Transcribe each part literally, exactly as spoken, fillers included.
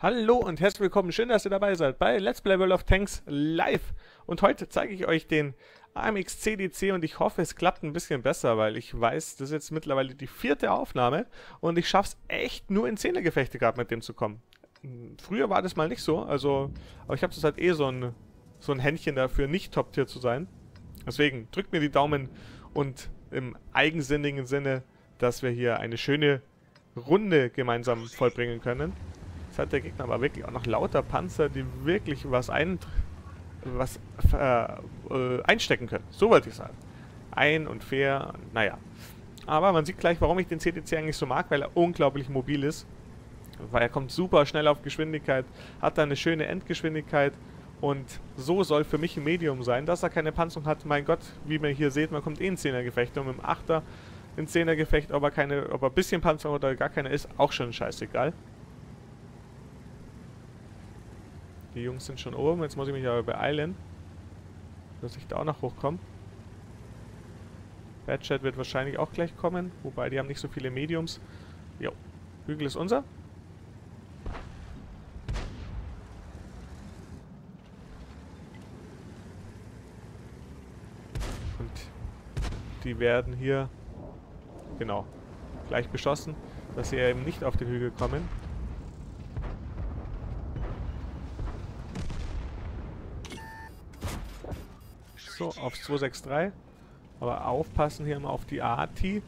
Hallo und herzlich willkommen, schön, dass ihr dabei seid bei Let's Play World of Tanks Live. Und heute zeige ich euch den A M X C D C und ich hoffe, es klappt ein bisschen besser, weil ich weiß, das ist jetzt mittlerweile die vierte Aufnahme und ich schaffe es echt nur in Zehnergefechte gerade mit dem zu kommen. Früher war das mal nicht so, also, aber ich habe das halt eh so ein, so ein Händchen dafür, nicht Top-Tier zu sein. Deswegen drückt mir die Daumen und im eigensinnigen Sinne, dass wir hier eine schöne Runde gemeinsam vollbringen können. Jetzt hat der Gegner aber wirklich auch noch lauter Panzer, die wirklich was, ein, was äh, äh, einstecken können. So wollte ich sagen. Ein und fair, naja. Aber man sieht gleich, warum ich den C D C eigentlich so mag, weil er unglaublich mobil ist. Weil er kommt super schnell auf Geschwindigkeit, hat da eine schöne Endgeschwindigkeit. Und so soll für mich ein Medium sein, dass er keine Panzerung hat. Mein Gott, wie man hier seht, man kommt eh in Zehnergefechte und mit dem Achter in Zehnergefecht, ob er keine, ob er ein bisschen Panzerung oder gar keine ist, auch schon scheißegal. Die Jungs sind schon oben, jetzt muss ich mich aber beeilen, dass ich da auch noch hochkomme. Badchat wird wahrscheinlich auch gleich kommen, wobei die haben nicht so viele Mediums. Jo, Hügel ist unser. Und die werden hier, genau, gleich beschossen, dass sie eben nicht auf den Hügel kommen. So, aufs zwei sechs drei. Aber aufpassen hier immer auf die A T.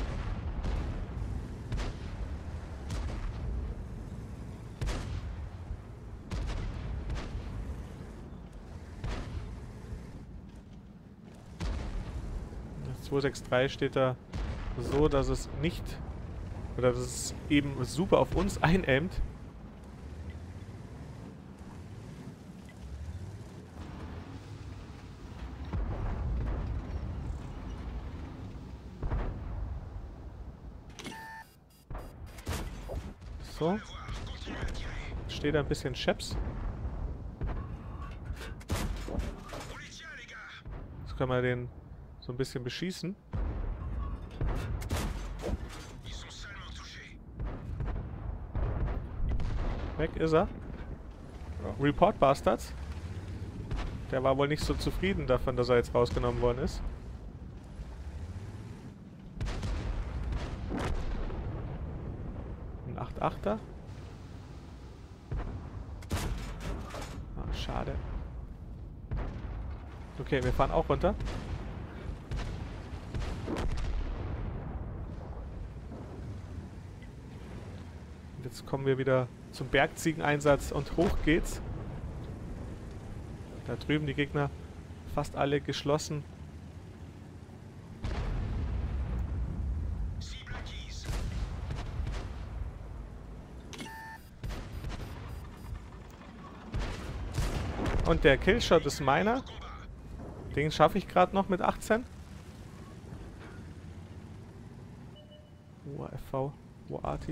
Das zwei sechs drei steht da so, dass es nicht, oder dass es eben super auf uns einaimt. So. Jetzt steht da ein bisschen Scheps. Jetzt können wir den so ein bisschen beschießen. Weg ist er. Report Bastards. Der war wohl nicht so zufrieden davon, dass er jetzt rausgenommen worden ist. acht achter. Ah, schade. Okay, wir fahren auch runter. Und jetzt kommen wir wieder zum Bergziegeneinsatz und hoch geht's. Da drüben die Gegner fast alle geschlossen. Und der Killshot ist meiner. Den schaffe ich gerade noch mit achtzehn. Wo F V? Wo Arti?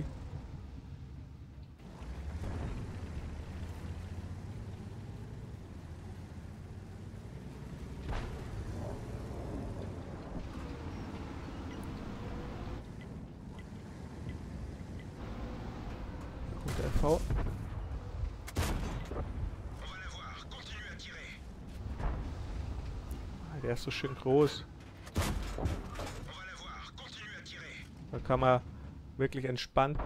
Und F V. Der ist so schön groß. Da kann man wirklich entspannt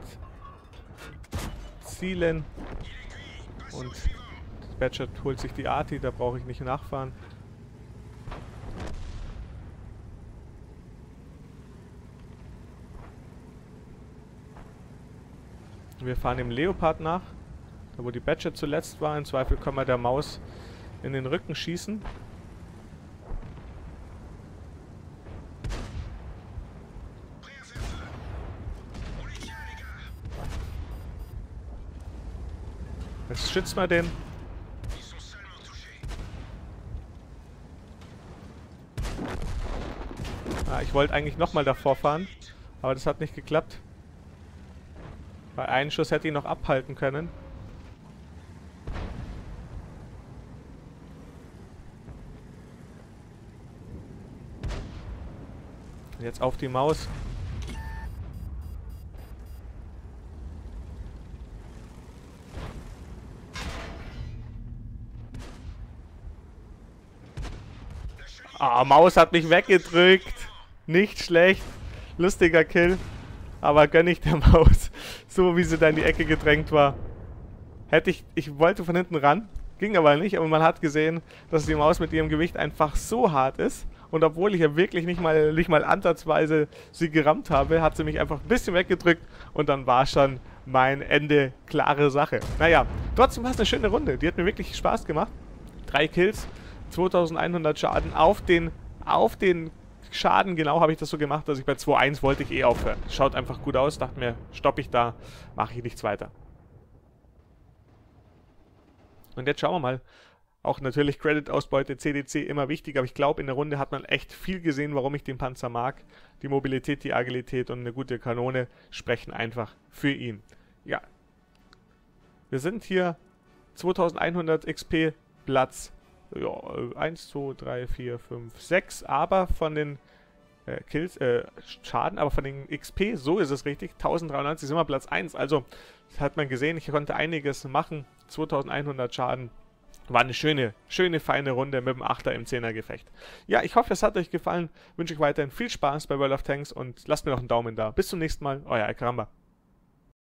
zielen. Und Badchat holt sich die Arti, da brauche ich nicht nachfahren. Wir fahren dem Leopard nach, da wo die Badchat zuletzt war. Im Zweifel können wir der Maus in den Rücken schießen. Jetzt schützt mal den. Ah, ich wollte eigentlich nochmal davor fahren, aber das hat nicht geklappt. Bei einem Schuss hätte ich noch abhalten können. Jetzt auf die Maus. Ah, Maus hat mich weggedrückt. Nicht schlecht. Lustiger Kill. Aber gönn ich der Maus. So wie sie da in die Ecke gedrängt war. Hätte ich... Ich wollte von hinten ran. Ging aber nicht. Aber man hat gesehen, dass die Maus mit ihrem Gewicht einfach so hart ist. Und obwohl ich ja wirklich nicht mal, nicht mal ansatzweise sie gerammt habe, hat sie mich einfach ein bisschen weggedrückt. Und dann war schon mein Ende klare Sache. Naja, trotzdem war es eine schöne Runde. Die hat mir wirklich Spaß gemacht. Drei Kills, zweitausendeinhundert Schaden auf den, auf den Schaden. Genau habe ich das so gemacht, dass ich bei zwei eins wollte ich eh aufhören. Schaut einfach gut aus. Dachte mir, stoppe ich da, mache ich nichts weiter. Und jetzt schauen wir mal. Auch natürlich Credit-Ausbeute, C D C immer wichtig, aber ich glaube, in der Runde hat man echt viel gesehen, warum ich den Panzer mag. Die Mobilität, die Agilität und eine gute Kanone sprechen einfach für ihn. Ja, wir sind hier zweitausendeinhundert X P, Platz ja, eins, zwei, drei, vier, fünf, sechs, aber von den äh, Kills, äh, Schaden, aber von den X P, so ist es richtig, tausenddreiundneunzig sind wir Platz eins. Also, das hat man gesehen, ich konnte einiges machen, zweitausendeinhundert Schaden. War eine schöne, schöne, feine Runde mit dem Achter im Zehner-Gefecht. Ja, ich hoffe, es hat euch gefallen. Wünsche euch weiterhin viel Spaß bei World of Tanks und lasst mir noch einen Daumen da. Bis zum nächsten Mal, euer Alkaramba.